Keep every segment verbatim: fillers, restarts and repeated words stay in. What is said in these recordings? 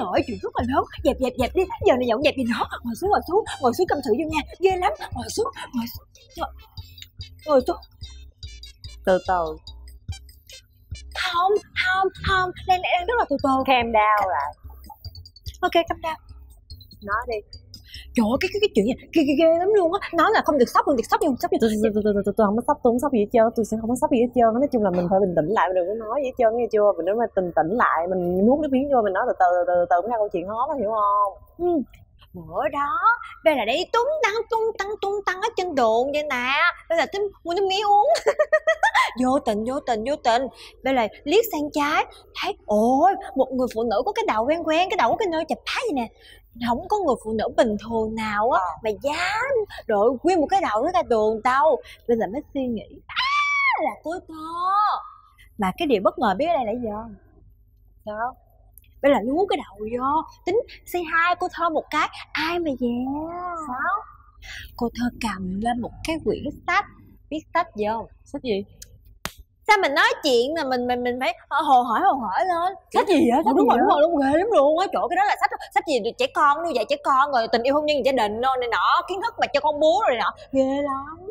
Trời ơi, chuyện rất là lớn. Dẹp dẹp dẹp đi. Giờ này dọn dẹp gì nữa. Ngồi xuống ngồi xuống ngồi xuống tâm sự vô nha. Ghê lắm. Ngồi xuống ngồi xuống ngồi xuống. Từ từ. Không không không, đang đang rất là từ từ. Calm down lại. Ok, calm down. Nói đi. Trời ơi, cái cái cái chuyện này ghê ghê ghê lắm luôn á. Nói là không được sốc, không được sốc, không sốc gì. Tôi tôi tôi tôi tôi không có sốc, tôi không sốc gì hết trơn, tôi sẽ không có sốc gì hết trơn. Nói chung là mình phải bình tĩnh lại, mình đừng có nói gì hết trơn, nghe chưa? Mình nếu mà bình tĩnh lại, mình nuốt nước miếng vô, mình nói từ từ từ từ mới ra câu chuyện hết, hiểu không? Ừ. Bữa đó đây là đi tung tăng tung tăng tung tăng ở trên đường vậy nè. Đây là tính mua nước mía uống. vô tình vô tình vô tình đây là liếc sang trái, thấy ôi một người phụ nữ có cái đầu quen quen, cái đầu có cái nơi chập phá vậy nè. Không có người phụ nữ bình thường nào á mà dám đội nguyên một cái đầu nó ra đường đâu. Bây giờ mới suy nghĩ à, là cô Thơ. Mà cái điều bất ngờ biết ở đây là gì không? Sao? Bây giờ nuốt cái đầu vô tính say hi cô Thơ một cái, ai mà dè. Sao? Cô Thơ cầm lên một cái quyển sách. Biết sách gì không? Sách gì? Sao mình nói chuyện là mình mình mình phải hồ hỏi hồ hỏi lên. Sách gì vậy? Đúng rồi, đúng rồi, đúng ghê lắm luôn á. Chỗ cái đó là sách sách gì trẻ con, nuôi dạy trẻ con, rồi tình yêu hôn nhân gia đình nô này nọ, kiến thức mà cho con bú rồi nọ, ghê lắm.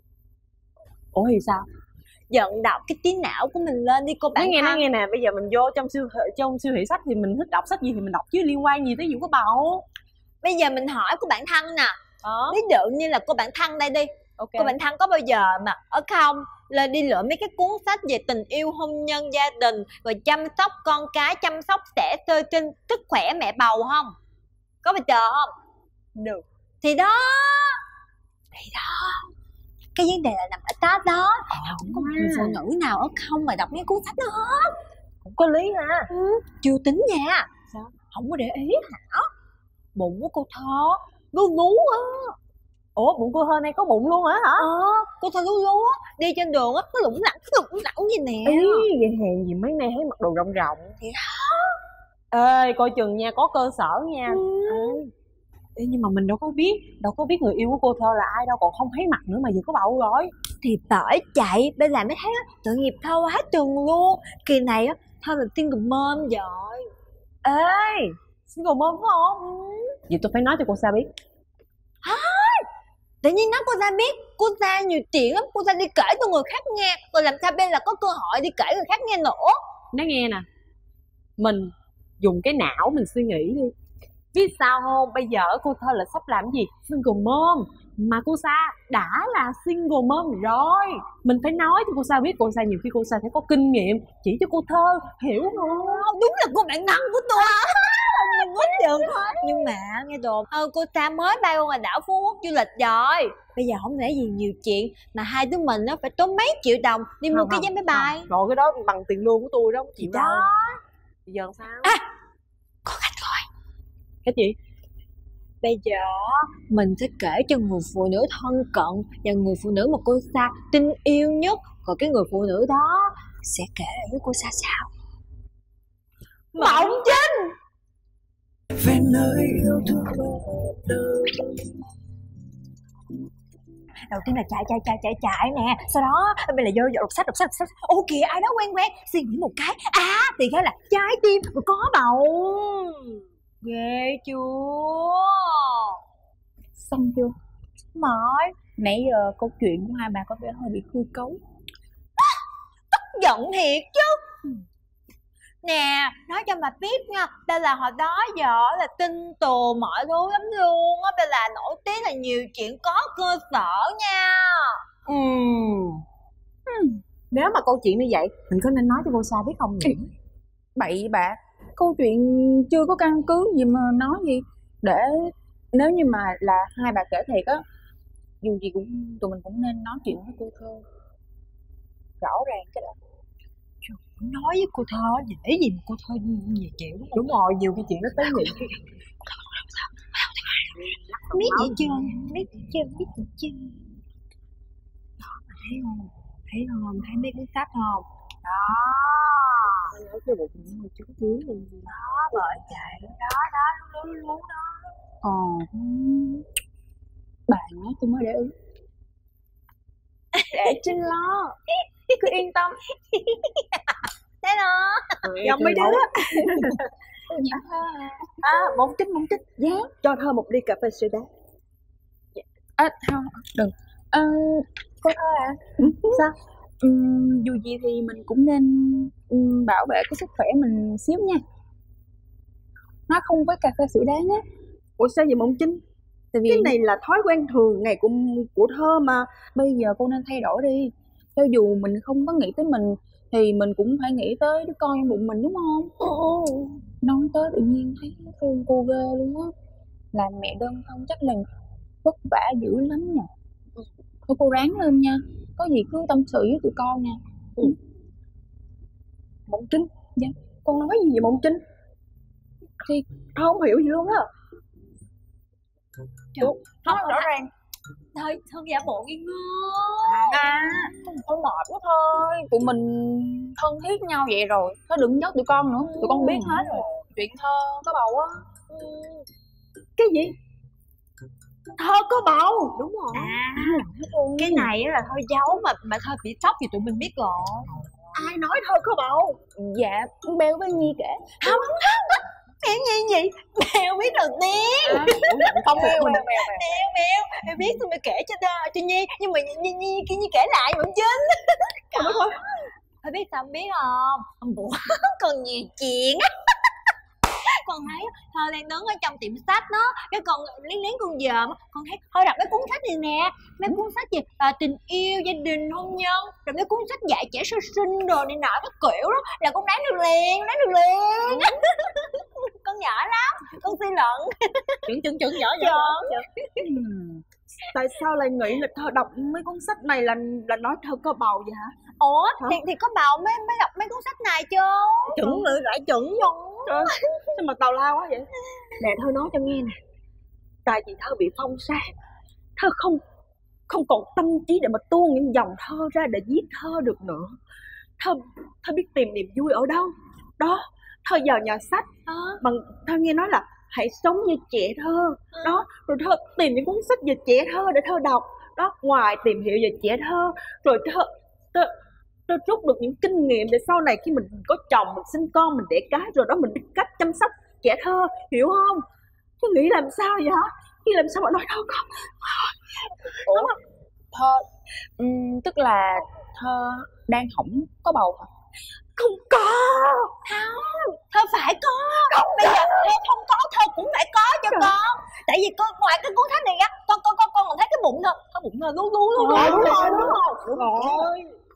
Ủa thì sao? Vận động cái trí não của mình lên đi cô bạn. Nói nghe nói nghe nè, bây giờ mình vô trong siêu thị, trong siêu thị sách thì mình thích đọc sách gì thì mình đọc, chứ liên quan gì tới vụ có bầu. Bây giờ mình hỏi cô bạn Thân nè. Ờ. Ví dụ như là cô bạn Thân đây đi. Okay. Cô bạn Thân có bao giờ mà ở không là đi lựa mấy cái cuốn sách về tình yêu hôn nhân gia đình, rồi chăm sóc con cái, chăm sóc trẻ sơ sinh, sức khỏe mẹ bầu không? Có bao giờ không? Được. Thì đó thì đó cái vấn đề là nằm ở đó đó. Ờ, không có người phụ nữ nào ở không mà đọc mấy cuốn sách đó hết. Cũng có lý ha. Ừ, chưa tính nha. Sao? Không có để ý hả? Bụng của cô Thơ lú lú á. Ủa bụng cô Thơ này có bụng luôn hả hả? Ờ, cô Thơ lú lú á, đi trên đường á, nó lủng lẳng, lủng lẳng gì nè. Ý, vậy hèn gì mấy nay thấy mặc đồ rộng rộng. Thì đó. Ê, coi chừng nha, có cơ sở nha. Ừ. Ê. Ê, nhưng mà mình đâu có biết, đâu có biết người yêu của cô Thơ là ai đâu, còn không thấy mặt nữa mà vừa có bầu rồi. Thì bởi chạy, bây giờ mới thấy á, tội nghiệp Thơ quá chừng luôn. Kỳ này á, Thơ là single mom rồi. Ê, single mom phải không? Ừ. Vậy tôi phải nói cho cô Sa biết. Hả? Tự nhiên nói cô Sa biết, cô Sa nhiều chuyện lắm, cô Sa đi kể cho người khác nghe, rồi làm sao bây là có cơ hội đi kể người khác nghe nữa. Nói nghe nè, mình dùng cái não mình suy nghĩ đi. Biết sao không, bây giờ cô Thơ là sắp làm gì? Single mom. Mà cô Sa đã là single mom rồi. Mình phải nói cho cô Sa biết, cô Sa nhiều khi cô Sa phải có kinh nghiệm chỉ cho cô Thơ, hiểu không? Đúng là cô bạn Năng của tôi. Mình muốn được thôi. Nhưng mà nghe đồn ờ, cô Sa mới bay qua ngoài đảo Phú Quốc du lịch rồi. Bây giờ không lẽ gì nhiều chuyện mà hai đứa mình nó phải tốn mấy triệu đồng đi mua cái vé máy bay. Rồi cái đó bằng tiền lương của tôi đó, chịu đó. đâu. Bây giờ sao? À, có khách rồi. Cái gì? Bây giờ mình sẽ kể cho người phụ nữ thân cận và người phụ nữ mà cô Sa tin yêu nhất, còn cái người phụ nữ đó sẽ kể lại với cô Sa sao? Mộng Trinh. Về nơi yêu thương đầu tiên là chạy chạy chạy chạy chạy nè, sau đó bây là vô đọc sách đọc sách đọc sách. Ô kìa ai đó quen quen, suy nghĩ một cái à thì cái là trái tim rồi có bầu. Ghê chưa? Xong chưa? Xong rồi. Nãy giờ câu chuyện của hai bà có vẻ hơi bị hư cấu. Tức giận thiệt chứ. Nè, nói cho mà biết nha, đây là hồi đó giờ là tin tù mọi thứ lắm luôn á, đây là nổi tiếng là nhiều chuyện có cơ sở nha. Ừ. ừ. Nếu mà câu chuyện như vậy, mình có nên nói cho cô Sa biết không nhỉ? Bậy bạ, câu chuyện chưa có căn cứ gì mà nói gì. Để nếu như mà là hai bà kể thiệt á, dù gì cũng tụi mình cũng nên nói chuyện với cô Thơ rõ ràng cái đó. Nói với cô Thơ dễ gì mà cô Thơ về chịu. Đúng, đúng rồi, nhiều cái chuyện nó tới vậy. Biết gì chưa? Biết gì chưa? Biết gì chưa? Đó, mà thấy không? Thấy không? Thấy mấy cái sách không? Đó. Nói cho bụng nó chứng kiến luôn. Đó, bởi vậy. Đó, đó, lú lú đó. Ờ. Bà nói tôi mới để ý. Để Trinh lo. Cứ yên tâm. Thế đó. Dòng mấy đứa. Dạ thơ à. À, Mộng Trinh, Mộng Trinh. Dạ. Cho Thơ một ly cà phê sữa đá. À, không, đừng. À, cô thơ à. Sao? Ừm, dù gì thì mình cũng nên ừm, bảo vệ cái sức khỏe mình xíu nha. Nói không với cà phê sữa đá nhé. Ủa sao vậy Mộng Trinh? Tại vì Cái này là thói quen thường ngày của của Thơ mà. bây giờ cô nên thay đổi đi. Cho dù mình không có nghĩ tới mình thì mình cũng phải nghĩ tới đứa con trong bụng mình, đúng không? Ồ. Nói tới tự nhiên thấy thương cô ghê luôn á. Làm mẹ đơn thân chắc là vất vả dữ lắm nè. Thôi cô ráng lên nha. Có gì cứ tâm sự với tụi con nha. Ừ. Mộng Trinh. Dạ. Con nói gì vậy Mộng Trinh? Thì Thơ không hiểu gì luôn á. Không, rõ ràng. thôi thôi giả bộ nghi ngơ. À, thôi mệt quá thôi. Tụi mình thân thiết nhau vậy rồi, thôi đừng nhớ tụi con nữa. Tụi con biết hết rồi. Chuyện Thơ có bầu á. Cái gì? Thơ có bầu. Đúng rồi. À, Cái này á là thôi giấu mà mà thôi bị sốc thì tụi mình biết rồi. ai nói Thơ có bầu? Dạ, con Beo với Nhi kể. Không, Mèo Nhi gì? Mèo biết đầu tiên. À, không Beo, Beo, Beo, Beo. Mèo mèo mèo biết tôi mới kể cho cho, cho Nhi, nhưng mà Nhi Nhi kia Nhi kể lại Mộng Trinh. Trời ơi. Thôi biết sao không biết không? Hôm bữa còn nhiều chuyện á. Con thấy Thơ đang đứng ở trong tiệm sách đó, cái con lén lén con dòm, con thấy thôi đọc mấy cuốn sách này nè, mấy cuốn sách gì à, tình yêu, gia đình, hôn nhân, rồi mấy cuốn sách dạy trẻ sơ sinh đồ này nọ các kiểu đó, là con đoán được liền, đoán được liền. Con nhỏ lắm, con suy luận. Chuyện chừng chừng nhỏ Chừng. Ừm, Tại sao lại nghĩ là Thơ đọc mấy cuốn sách này là là nói Thơ có bầu vậy hả? Ủa Hả? thì thì có bầu mới mới đọc mấy cuốn sách này chứ. Chuẩn nữa, lại chuẩn luôn. Trời ơi, sao mà tào lao quá vậy? Nè Thơ nói cho nghe nè. Tại vì Thơ bị phong sát, Thơ không không còn tâm trí để mà tuôn những dòng thơ ra để viết thơ được nữa. Thơ Thơ biết tìm niềm vui ở đâu? Đó, Thơ vào nhà sách. À. Bằng Thơ nghe nói là hãy sống như trẻ thơ. Đó, rồi Thơ tìm những cuốn sách về trẻ thơ để Thơ đọc. Đó, ngoài tìm hiểu về trẻ thơ, rồi Thơ Thơ, Thơ rút được những kinh nghiệm để sau này khi mình có chồng, mình sinh con, mình đẻ cái, rồi đó mình biết cách chăm sóc trẻ thơ, hiểu không? Thơ nghĩ làm sao vậy hả? Khi làm sao mà nói đâu con? Ủa, Thơ, ừm, tức là Thơ đang không có bầu hả? Không có. Không, Thơ phải có. Không, bây giờ Thơ không có, Thơ cũng phải có cho Trời. con. Tại vì con ngoài cái cuốn sách này ra, con con con con còn thấy cái bụng Thơ, cái bụng Thơ lú lú lú lú. Đúng rồi, đúng rồi, đúng rồi.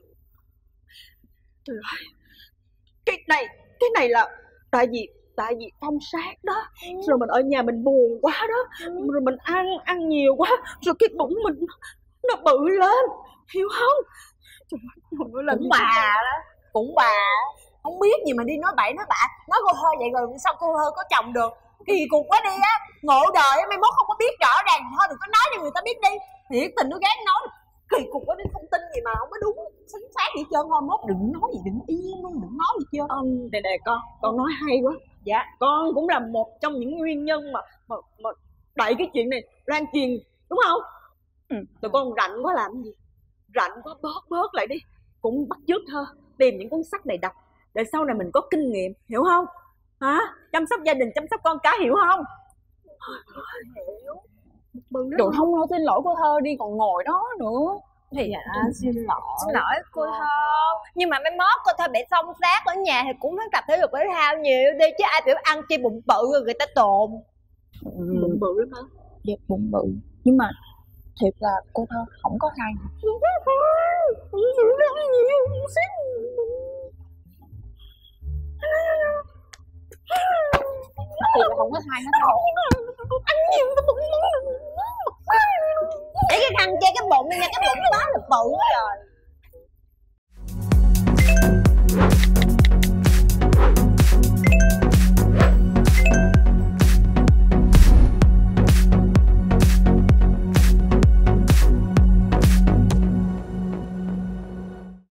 Trời ơi, cái này cái này là tại vì tại vì phong sát đó, rồi mình ở nhà mình buồn quá đó, rồi mình ăn ăn nhiều quá, rồi cái bụng mình nó bự lên, hiểu không? Trời ơi, làm Cũng gì bà đó, cũng bà không biết gì mà đi nói bậy nói bạ, nói cô Thơ vậy rồi sao cô Thơ có chồng được? Kỳ cục quá đi á, ngộ đời á, mai mốt không có biết rõ ràng thôi đừng có nói cho người ta biết đi. Thiệt tình nó gán nói kỳ cục quá đi, thông tin gì mà không có đúng chính xác gì trơn, thôi mốt đừng nói gì, đừng yên luôn, đừng nói gì chưa. Um, nè nè con, con nói hay quá. Dạ, con cũng là một trong những nguyên nhân mà mà, mà đẩy cái chuyện này lan truyền, đúng không? Ừ. Tụi con rảnh quá làm gì? Rảnh quá bớt bớt lại đi. Cũng bắt chước Thơ tìm những cuốn sách này đọc để sau này mình có kinh nghiệm, hiểu không? Hả? Chăm sóc gia đình, chăm sóc con cái, hiểu không? Hiểu. Đồ không nói xin lỗi cô Thơ đi, còn ngồi đó nữa. Thì dạ, xin lỗi xin lỗi cô Thơ, nhưng mà mai mốt cô Thơ bị xông xát ở nhà thì cũng phải tập thể dục thể thao nhiều đi chứ, ai biểu ăn chi bụng bự rồi người ta tồn. Bụng bự lắm hả? Dạ, bụng bự. Nhưng mà thiệt là cô Thơ không có hay. Thiệt là không có hay hết đâu. Ăn nhiều cái bụng để cái khăn che cái bụng đi nha, cái bụng nó quá là bự rồi.